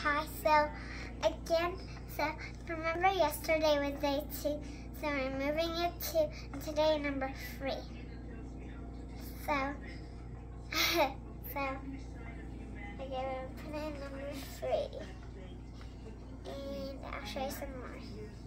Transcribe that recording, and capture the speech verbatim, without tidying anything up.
Hi, so again, so remember yesterday was day two, so we're moving it to today number three. So, so, I'm gonna put in number three, and I'll show you some more.